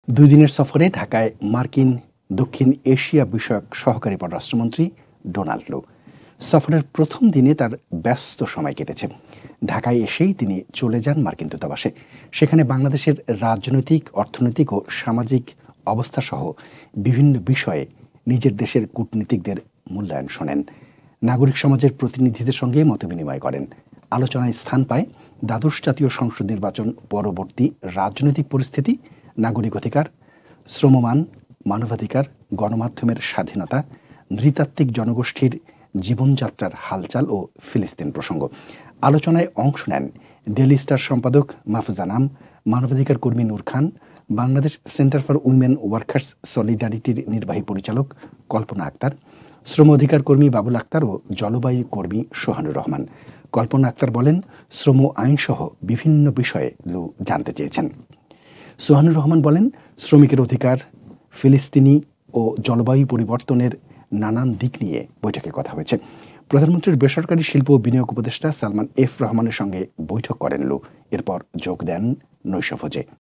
দুই দিনের সফরে ঢাকায় মার্কিন দক্ষিণ এশিয়া বিষয়ক সহকারী পররাষ্ট্রমন্ত্রী ডোনাল্ড লো। সফরের প্রথম দিনে তার ব্যস্ত সময় কেটেছে। ঢাকায় এসেই তিনি চলে যান মার্কিন দূতাবাসে। সেখানে বাংলাদেশের রাজনৈতিক, অর্থনৈতিক ও সামাজিক অবস্থাসহ বিভিন্ন বিষয়ে নিজের দেশের কূটনীতিকদের মূল্যায়ন শোনেন। নাগরিক সমাজের প্রতিনিধিদের সঙ্গে মতবিনিময় করেন। আলোচনায় স্থান পায় দ্বাদশ জাতীয় সংসদ নির্বাচন পরবর্তী রাজনৈতিক পরিস্থিতি, নাগরিক অধিকার, শ্রমমান, মানবাধিকার, গণমাধ্যমের স্বাধীনতা, নৃতাত্ত্বিক জনগোষ্ঠীর জীবনযাত্রার হালচাল ও ফিলিস্তিন প্রসঙ্গ। আলোচনায় অংশ নেন ডেইলি স্টার সম্পাদক মাহফুজ আনাম, মানবাধিকার কর্মী Nur Khan, Bangladesh centre for women workers সলিডারিটির নির্বাহী পরিচালক কল্পনা আক্তার, শ্রম অধিকার কর্মী বাবুল আক্তার ও জলবায়ু কর্মী সোহানুর রহমান। কল্পনা আক্তার বলেন, শ্রম আইনসহ বিভিন্ন বিষয়ে লু জানতে চেয়েছেন। সোহানুর রহমান বলেন, শ্রমিকের অধিকার, ফিলিস্তিনি ও জলবায়ু পরিবর্তনের নানান দিক নিয়ে বৈঠকে কথা হয়েছে। প্রধানমন্ত্রীর বেসরকারি শিল্প ও বিনিয়োগ উপদেষ্টা সালমান এফ রহমানের সঙ্গে বৈঠক করেন লু। এরপর যোগ দেন নৈশভোজে।